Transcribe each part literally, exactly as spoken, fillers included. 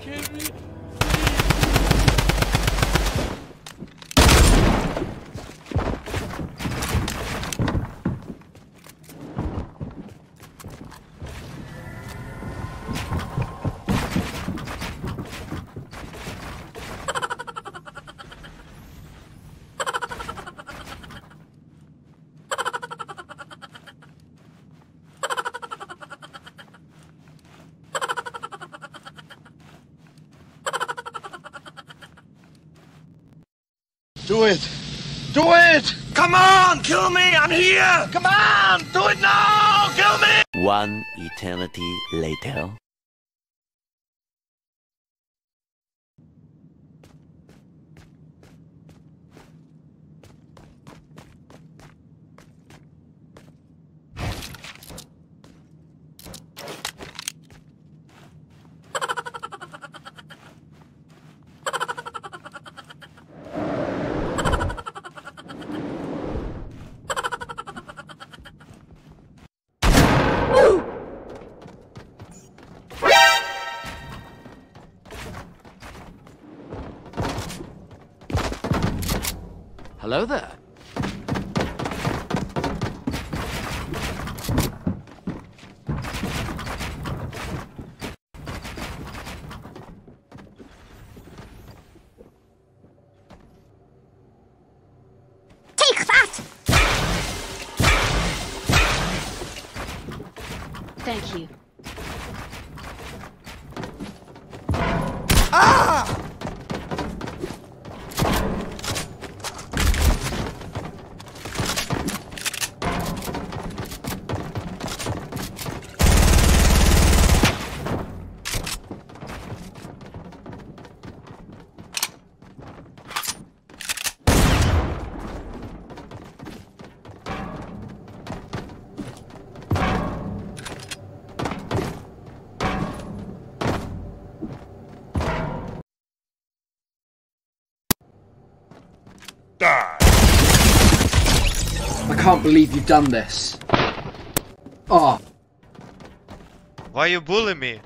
Do it! Do it! Come on, kill me! I'm here! Come on! Do it now! Kill me! One eternity later. Hello there. Take that! Thank you. Ah! I can't believe you've done this. Oh. Why you bully me?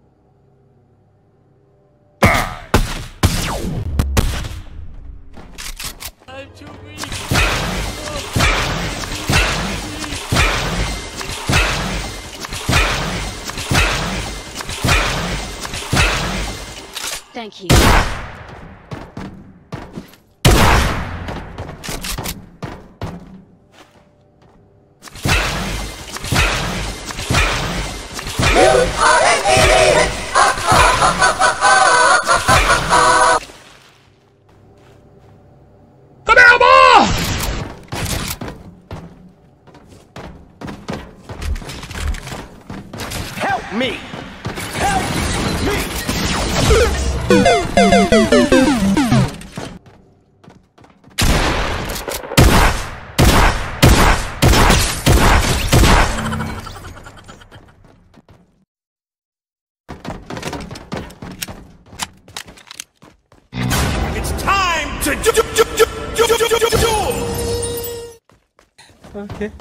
I'm too weak. Thank you. Help me! Help me! It's time to do do do do do do do do do. Okay.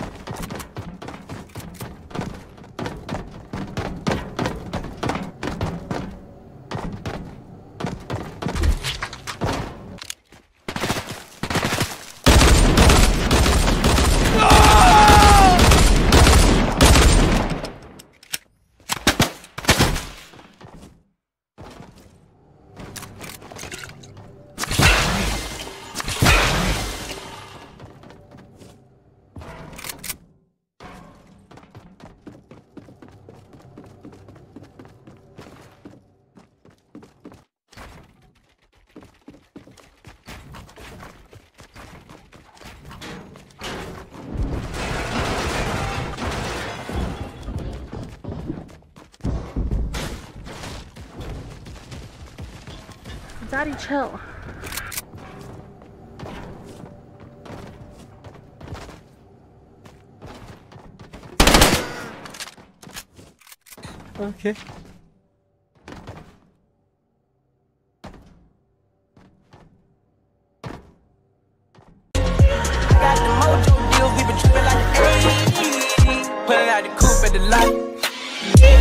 Daddy, chill. Okay. Got the mojo deals, we been tripping like the eighties. Pulling out the coupe at the lot.